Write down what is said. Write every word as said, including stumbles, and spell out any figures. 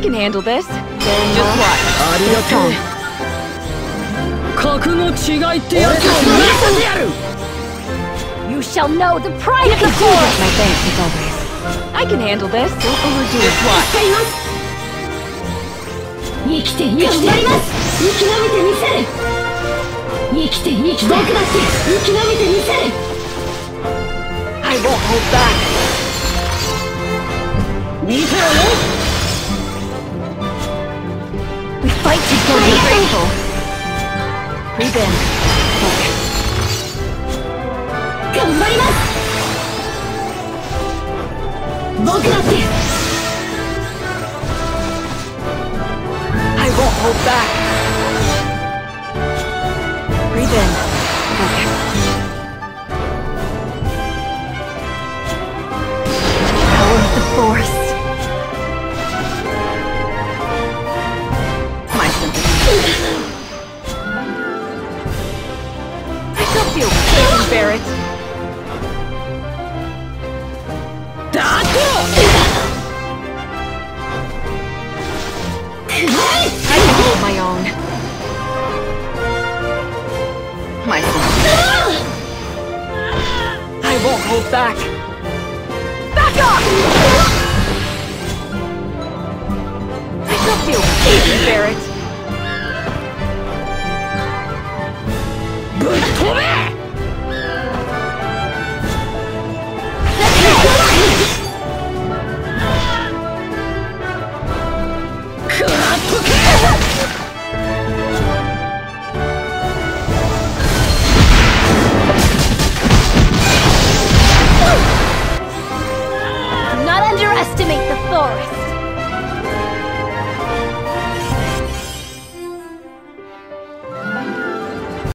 can handle this. Just watch. You shall know the pride of the force! My thanks as always. I can handle this. Don't overdo it. Just watch. I won't hold back. We fight together. Be grateful. Breathe in. Focus. I won't hold back. Breathe in. Focus. Power of the force. My sympathy. I shall feel we can bear it. I can hold my own. My sympathy. I won't hold back. Back off! I shall feel we can bear it.